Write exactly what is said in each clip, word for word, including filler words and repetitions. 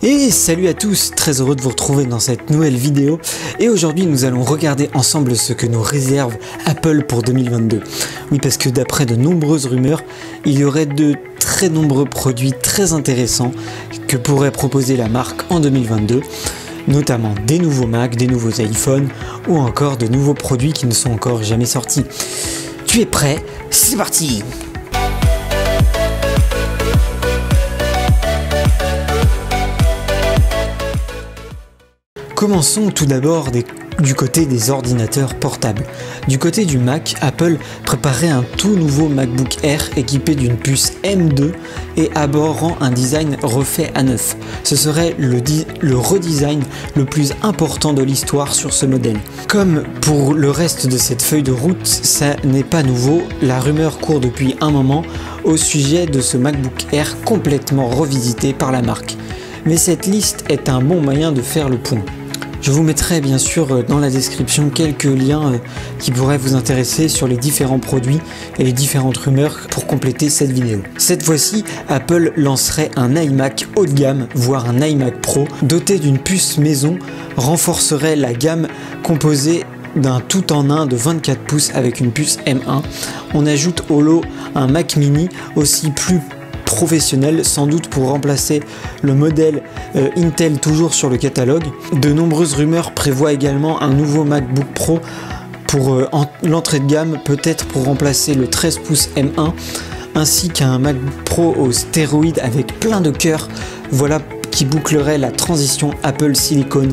Et salut à tous, très heureux de vous retrouver dans cette nouvelle vidéo. Et aujourd'hui nous allons regarder ensemble ce que nous réserve Apple pour deux mille vingt-deux. Oui, parce que d'après de nombreuses rumeurs, il y aurait de très nombreux produits très intéressants que pourrait proposer la marque en deux mille vingt-deux. Notamment des nouveaux Mac, des nouveaux iPhones ou encore de nouveaux produits qui ne sont encore jamais sortis. Tu es prêt? C'est parti! Commençons tout d'abord des, du côté des ordinateurs portables. Du côté du Mac, Apple préparait un tout nouveau MacBook Air équipé d'une puce M deux et abordant un design refait à neuf. Ce serait le, le redesign le plus important de l'histoire sur ce modèle. Comme pour le reste de cette feuille de route, ça n'est pas nouveau, la rumeur court depuis un moment au sujet de ce MacBook Air complètement revisité par la marque. Mais cette liste est un bon moyen de faire le point. Je vous mettrai bien sûr dans la description quelques liens qui pourraient vous intéresser sur les différents produits et les différentes rumeurs pour compléter cette vidéo. Cette fois-ci, Apple lancerait un iMac haut de gamme, voire un iMac Pro, doté d'une puce maison, renforcerait la gamme composée d'un tout en un de vingt-quatre pouces avec une puce M un. On ajoute au lot un Mac mini aussi plus professionnel, sans doute pour remplacer le modèle euh, Intel toujours sur le catalogue. De nombreuses rumeurs prévoient également un nouveau MacBook Pro pour euh, l'entrée de gamme, peut-être pour remplacer le treize pouces M un, ainsi qu'un MacBook Pro aux stéroïdes avec plein de cœurs, voilà qui bouclerait la transition Apple Silicon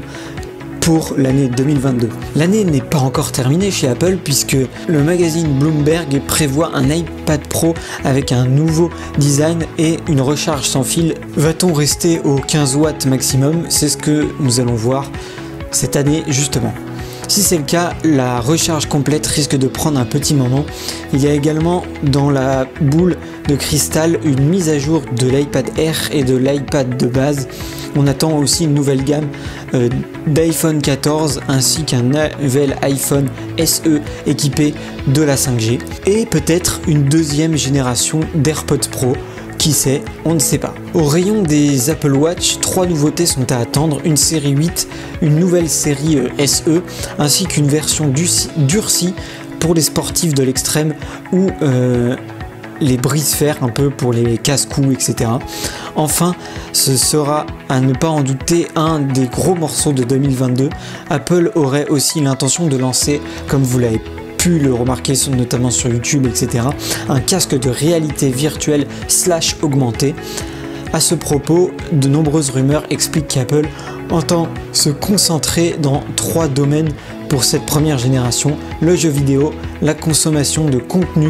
pour l'année deux mille vingt-deux. L'année n'est pas encore terminée chez Apple puisque le magazine Bloomberg prévoit un iPad Pro avec un nouveau design et une recharge sans fil. Va-t-on rester aux quinze watts maximum? C'est ce que nous allons voir cette année justement. Si c'est le cas, la recharge complète risque de prendre un petit moment. Il y a également dans la boule de cristal une mise à jour de l'iPad Air et de l'iPad de base. On attend aussi une nouvelle gamme euh, d'iPhone quatorze ainsi qu'un nouvel iPhone S E équipé de la cinq G et peut-être une deuxième génération d'AirPods Pro. Qui sait, on ne sait pas. Au rayon des Apple Watch, trois nouveautés sont à attendre, une série huit, une nouvelle série euh, S E, ainsi qu'une version durcie pour les sportifs de l'extrême ou euh, les brise-fer un peu pour les casse-cou, et cetera. Enfin, ce sera à ne pas en douter un des gros morceaux de deux mille vingt-deux. Apple aurait aussi l'intention de lancer, comme vous l'avez pu le remarquer notamment sur YouTube, et cetera, un casque de réalité virtuelle slash augmentée. À ce propos, de nombreuses rumeurs expliquent qu'Apple entend se concentrer dans trois domaines pour cette première génération: le jeu vidéo, la consommation de contenu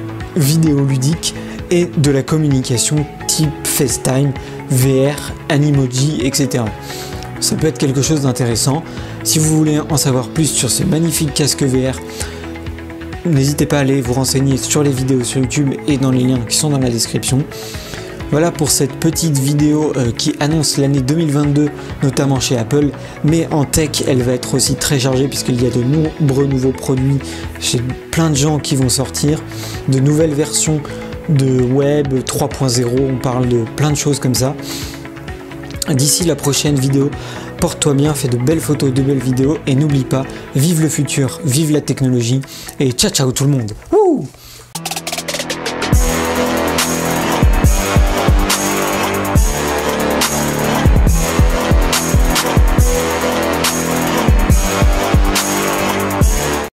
vidéoludique et de la communication type FaceTime, V R, Animoji, et cetera. Ça peut être quelque chose d'intéressant. Si vous voulez en savoir plus sur ce magnifique casque V R, n'hésitez pas à aller vous renseigner sur les vidéos sur YouTube et dans les liens qui sont dans la description. Voilà pour cette petite vidéo euh, qui annonce l'année deux mille vingt-deux, notamment chez Apple, mais en tech elle va être aussi très chargée puisqu'il y a de nombreux nouveaux produits chez plein de gens qui vont sortir, de nouvelles versions de web trois point zéro, on parle de plein de choses comme ça. D'ici la prochaine vidéo, porte-toi bien, fais de belles photos, de belles vidéos et n'oublie pas, vive le futur, vive la technologie et ciao ciao tout le monde. Wouh!